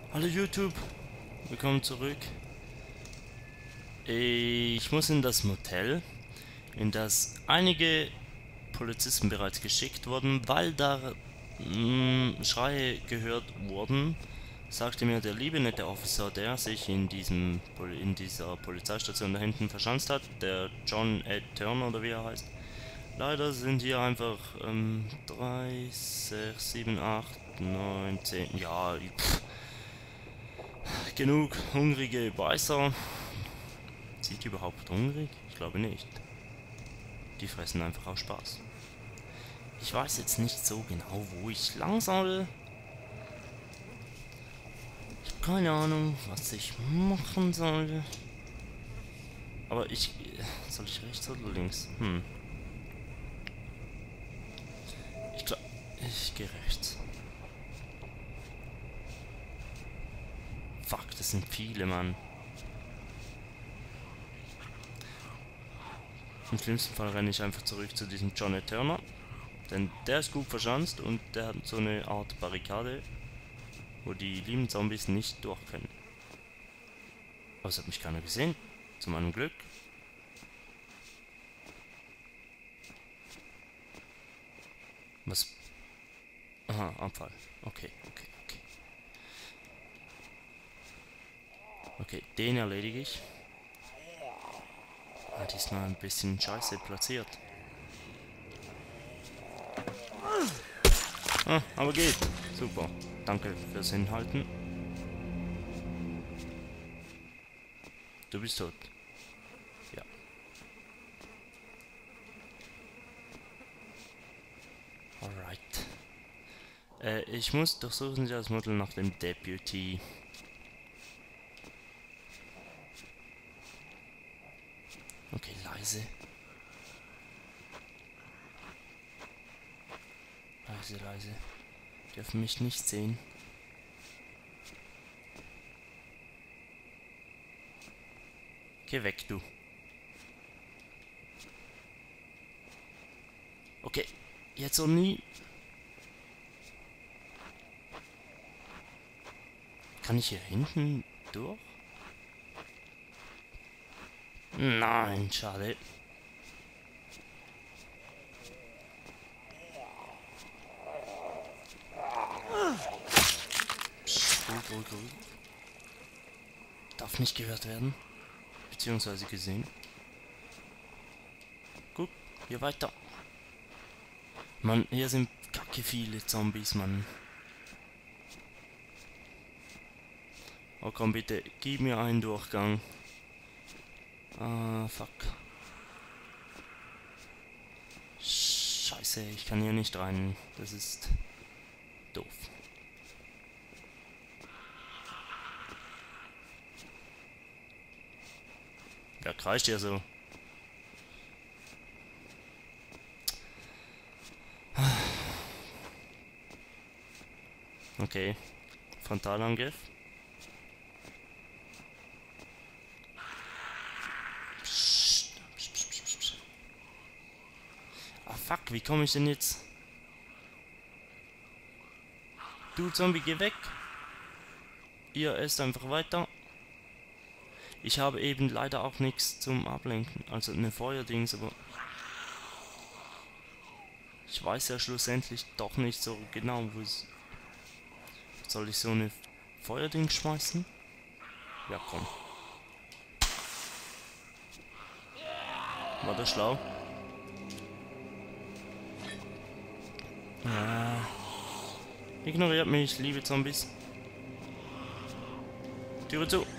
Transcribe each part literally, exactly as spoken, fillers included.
Hallo YouTube, willkommen zurück. Ich muss in das Motel, in das einige Polizisten bereits geschickt wurden, weil da mh, Schreie gehört wurden, sagte mir der liebe nette Officer, der sich in diesem Pol in dieser Polizeistation da hinten verschanzt hat, der John Ed Turner oder wie er heißt. Leider sind hier einfach ähm, drei, sechs, sieben, acht, neun, zehn, ja, pff, genug hungrige Beißer. Sind die überhaupt hungrig? Ich glaube nicht. Die fressen einfach aus Spaß. Ich weiß jetzt nicht so genau, wo ich lang soll. Ich habe keine Ahnung, was ich machen soll. Aber ich... Soll ich rechts oder links? Hm. Ich glaube... Ich gehe rechts. Fuck, das sind viele, Mann. Im schlimmsten Fall renne ich einfach zurück zu diesem John Ed Turner. Denn der ist gut verschanzt und der hat so eine Art Barrikade, wo die lieben Zombies nicht durch können. Aber es hat mich keiner gesehen. Zu meinem Glück. Was? Aha, Abfall. Okay, okay, okay. Okay, den erledige ich. Ah, diesmal ein bisschen scheiße platziert. Ah, aber geht. Super. Danke fürs Hinhalten. Du bist tot. Ja. Alright. Äh, ich muss durchsuchen Sie das Model nach dem Deputy. Okay, leise. Leise, leise. Dürfen mich nicht sehen. Geh weg, du. Okay, jetzt oder nie. Kann ich hier hinten durch? Nein, schade. Psst, ruhig, ruhig, ruhig. Darf nicht gehört werden. Beziehungsweise gesehen. Gut, hier weiter. Mann, hier sind kacke viele Zombies, Mann. Oh komm bitte, gib mir einen Durchgang. Ah, fuck. Scheiße, ich kann hier nicht rein. Das ist doof. Wer kreischt hier so? Okay. Frontalangriff. Psst. Psst, psst, psst, psst. Ah fuck, wie komme ich denn jetzt? Du Zombie, geh weg. Ihr esst einfach weiter. Ich habe eben leider auch nichts zum Ablenken. Also eine Feuerdings, aber... Ich weiß ja schlussendlich doch nicht so genau, wo es... Soll ich so eine Feuerding schmeißen? Ja, komm. War das schlau? Ja. Ignoriert mich, liebe Zombies. Türe zu.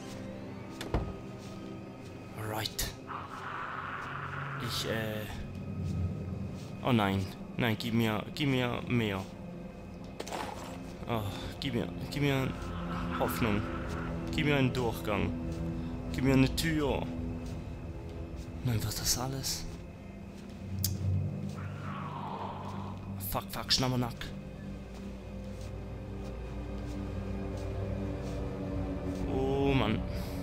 Alright. Ich, äh... Oh nein. Nein, gib mir, gib mir mehr. Oh, gib mir, gib mir Hoffnung. Gib mir einen Durchgang. Gib mir eine Tür. Nein, was das alles? Fuck, fuck, Schnabbernack. Oh Mann.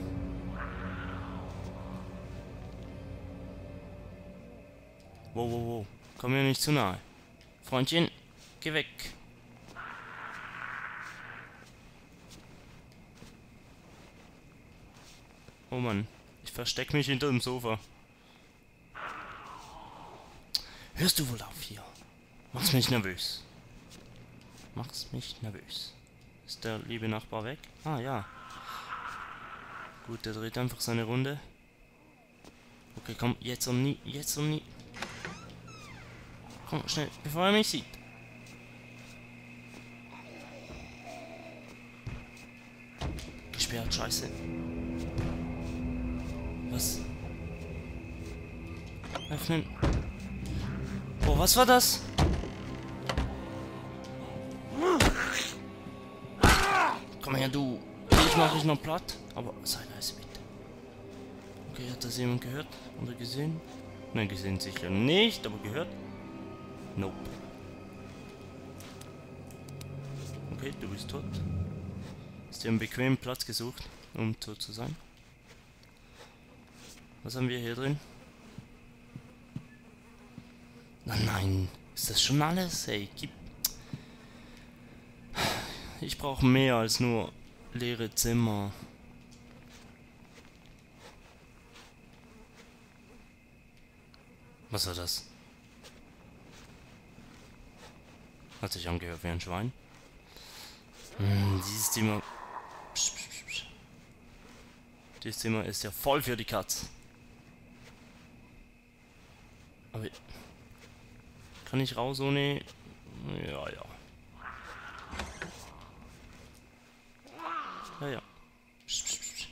Wow, wow, wow. Komm mir nicht zu nahe. Freundchen, geh weg. Oh Mann, ich verstecke mich hinter dem Sofa. Hörst du wohl auf hier? Mach's mich nervös. Mach's mich nervös. Ist der liebe Nachbar weg? Ah ja. Gut, der dreht einfach seine Runde. Okay, komm, jetzt und nie, jetzt und nie. Komm, schnell, bevor er mich sieht. Gesperrt, scheiße. Was? Öffnen. Oh, was war das? Komm her, du. Ich mache dich noch platt. Aber sei leise, bitte. Okay, hat das jemand gehört? Oder gesehen? Nein, gesehen sicher nicht, aber gehört? Nope. Okay, du bist tot. Hast dir einen bequemen Platz gesucht, um tot zu sein? Was haben wir hier drin? Nein, nein. Ist das schon alles? Ey, gib... Ich brauche mehr als nur leere Zimmer. Was war das? Hat sich angehört wie ein Schwein. Hm, dieses Zimmer... Psch, psch, psch, psch. Dieses Zimmer ist ja voll für die Katz. Aber... Kann ich raus ohne... Ja, ja. Ja, ja. Psch, psch, psch.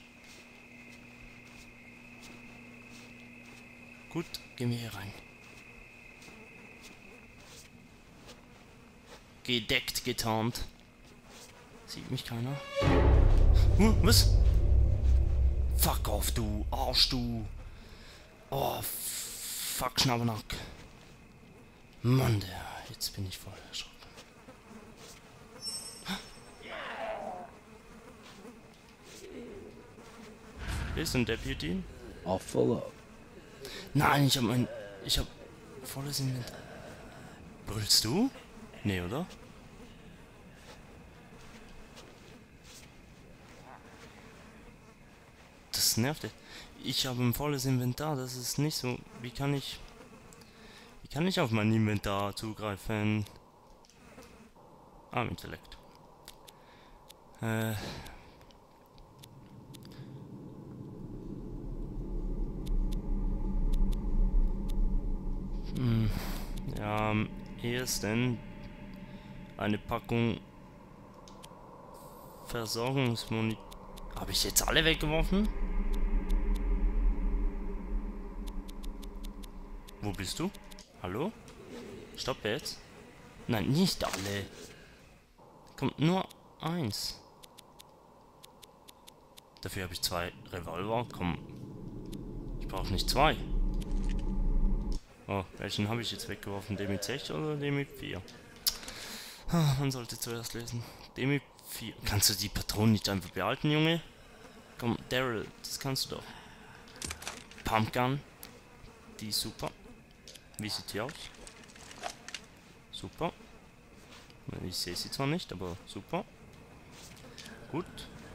Gut, gehen wir hier rein. Gedeckt, getarnt. Sieht mich keiner. Huh, was? Fuck off, du Arsch, du. Oh, fuck, Schnabernack. Mann, der, jetzt bin ich voll erschrocken. Hier ist ein Deputy. I'll fill up. Nein, ich hab mein... Ich hab volles Inventar. Brüllst du? Nee, oder? Das nervt. Ich habe ein volles Inventar, das ist nicht so... Wie kann ich... Wie kann ich auf mein Inventar zugreifen? Ah, Intellekt. Äh... Hm, ja, am ehesten eine Packung Versorgungsmuni... Habe ich jetzt alle weggeworfen? Wo bist du? Hallo? Stopp jetzt. Nein, nicht alle. Kommt nur eins. Dafür habe ich zwei Revolver. Komm. Ich brauche nicht zwei. Oh, welchen habe ich jetzt weggeworfen? Den mit sechs oder den mit vier? Ah, man sollte zuerst lesen. Den mit vier. Kannst du die Patronen nicht einfach behalten, Junge? Komm, Daryl, das kannst du doch. Pumpgun. Die ist super. Wie sieht die aus? Super. Ich sehe sie zwar nicht, aber super. Gut.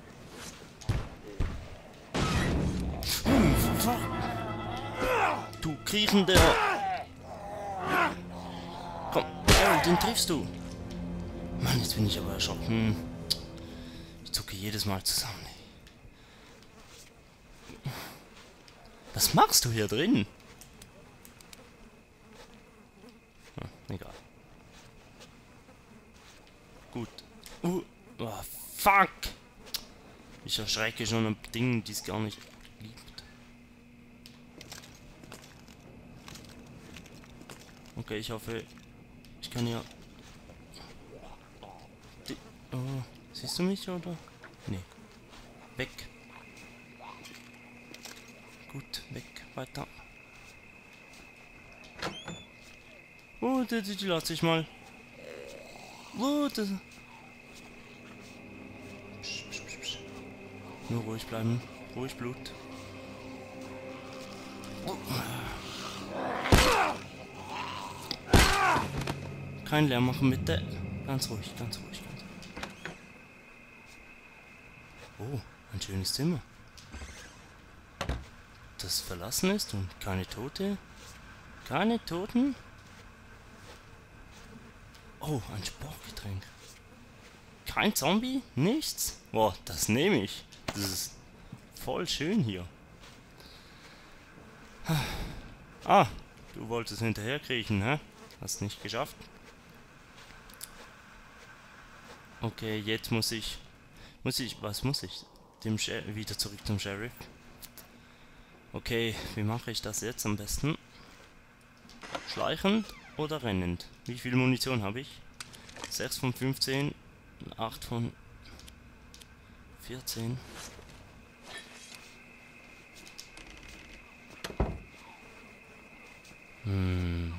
Du kriechender... Komm, Daryl, den triffst du. Mann, jetzt bin ich aber erschrocken. Ich zucke jedes Mal zusammen. Was machst du hier drin? Hm, egal. Gut. Uh, oh, fuck! Ich erschrecke schon an Dingen, die es gar nicht gibt. Okay, ich hoffe, ich kann ja... Die, oh, siehst du mich, oder? Nee. Weg. Gut, weg, weiter. Oh, die, die, die lasse ich mal. Oh, das... Psch, psch, psch, psch. Nur ruhig bleiben. Ruhig, Blut. Oh. Kein Lärm machen, bitte. Ganz ruhig, ganz ruhig, ganz ruhig. Oh, ein schönes Zimmer. das verlassen ist und keine Tote. Keine Toten? Oh, ein Sportgetränk. Kein Zombie? Nichts? Boah, das nehme ich. Das ist voll schön hier. Ah, du wolltest hinterher kriechen, hä? Hast nicht geschafft. Okay, jetzt muss ich... Muss ich... Was muss ich? Dem Sher wieder zurück zum Sheriff. Okay, wie mache ich das jetzt am besten? Schleichend oder rennend? Wie viel Munition habe ich? sechs von fünfzehn, acht von vierzehn. Hm.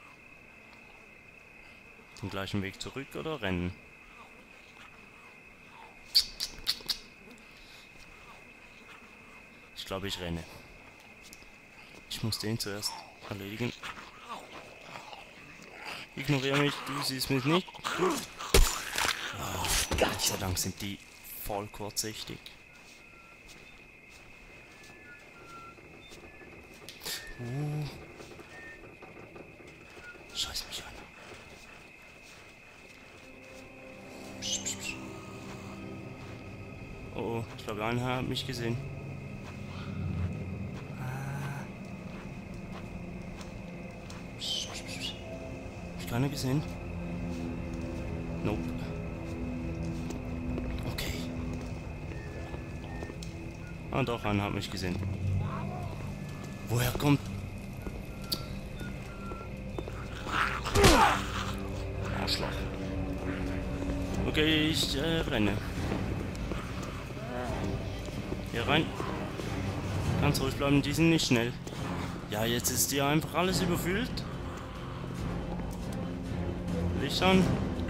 Den gleichen Weg zurück oder rennen? Ich glaube, ich renne. Ich muss den zuerst erledigen. Ignoriere mich, du siehst mich nicht. Gut. Oh, Gott sei Dank sind die voll kurzsichtig. Uh. Scheiß mich an. Psch, psch, psch. Oh, oh, ich glaube, einer hat mich gesehen. Keiner gesehen? Nope. Okay. Ah doch, einer hat mich gesehen. Woher kommt... Arschloch. Okay, ich äh, renne. Hier rein. Ganz ruhig bleiben, die sind nicht schnell. Ja, jetzt ist hier einfach alles überfüllt. Schon.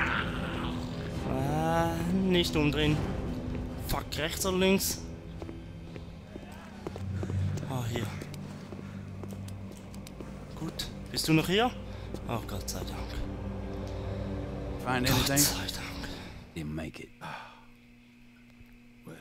Ah, nicht umdrehen. Fuck, rechts oder links? Ah, hier. Gut. Bist du noch hier? Oh, Gott sei Dank. Find Gott anything? sei Dank. Didn't make it. Well.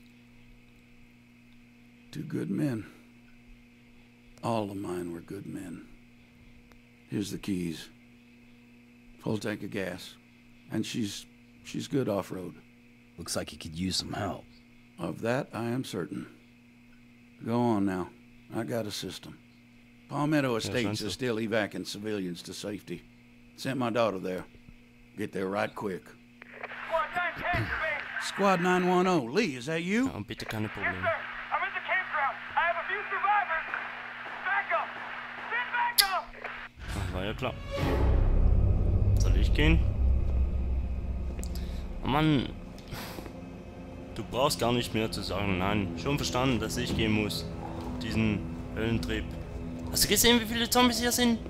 Two good men. All of mine were good men. Here's the keys. Full tank of gas. And she's... she's good off-road. Looks like you could use some help. Of that, I am certain. Go on now. I got a system. Palmetto Estates is still evacuating civilians to safety. Sent my daughter there. Get there right quick. Squad nine one zero. Lee, is that you? Ja, bitte keine Probleme. I'm in the campground. I have a few survivors. Back up. Send back up. Ach, war ja klar. Soll ich gehen? Oh Mann. Du brauchst gar nicht mehr zu sagen. Nein, schon verstanden, dass ich gehen muss. Diesen Höllentrieb. Hast du gesehen, wie viele Zombies hier sind?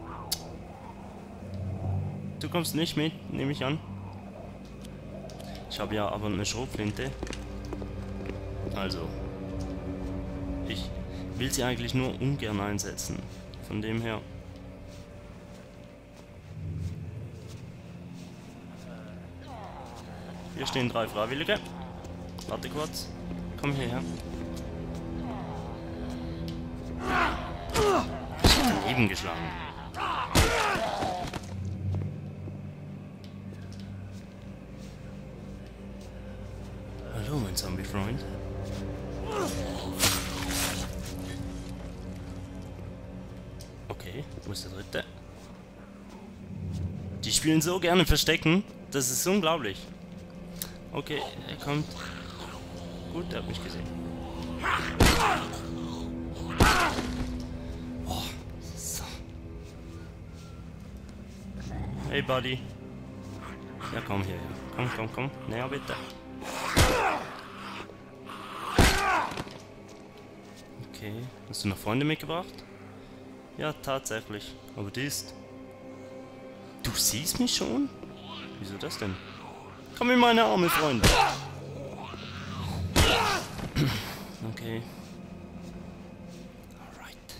Du kommst nicht mit, nehme ich an. Ich habe ja aber eine Schrotflinte. Also. Ich will sie eigentlich nur ungern einsetzen. Von dem her. Hier stehen drei Freiwillige. Warte kurz. Komm hierher. Ich hab daneben geschlagen. Hallo, mein Zombie-Freund. Okay, wo ist der dritte? Die spielen so gerne Verstecken. Das ist unglaublich. Okay, er kommt. Gut, er hat mich gesehen. Oh, so. Hey, Buddy. Ja, komm hierher. Komm, komm, komm. Näher bitte. Okay, hast du noch Freunde mitgebracht? Ja, tatsächlich. Aber die ist... Du siehst mich schon? Wieso das denn? Komm in meine Arme, Freunde. Okay. Alright.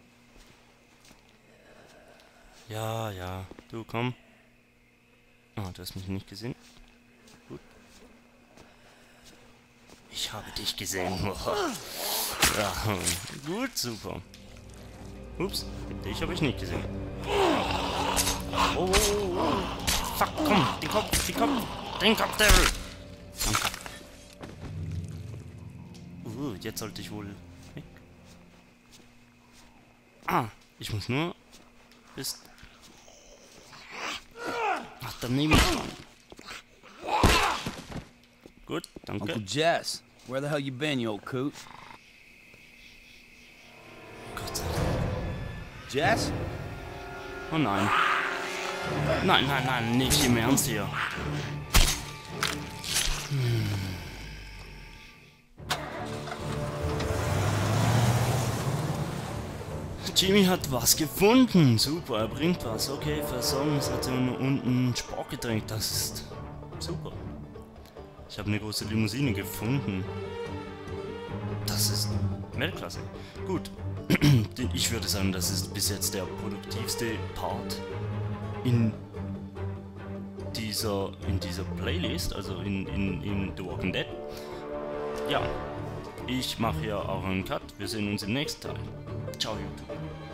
Ja, ja. Du, komm. Ah, du hast mich nicht gesehen. Gut. Ich habe dich gesehen. Ja, gut, super. Ups, dich habe ich nicht gesehen. Oh, oh, oh, oh. Fuck, komm, den Kopf, den Kopf, den Kopf, Daryl. Danke. Uh, jetzt sollte ich wohl weg. Ah, ich muss nur bis... Ach, daneben dran. Gut, danke. Uncle Jess, where the hell you been, you old coot? Gott sei Dank. Jess? Oh nein. Nein, nein, nein, nicht im Ernst hier. Hm. Jimmy hat was gefunden. Super, er bringt was. Okay, Versorgungsstation unten Sportgetränk. Das ist super. Ich habe eine große Limousine gefunden. Das ist Weltklasse. Gut. Ich würde sagen, das ist bis jetzt der produktivste Part in dieser, in dieser Playlist, also in, in, in The Walking Dead. Ja, ich mache hier auch einen Cut. Wir sehen uns im nächsten Teil. Ciao, YouTube.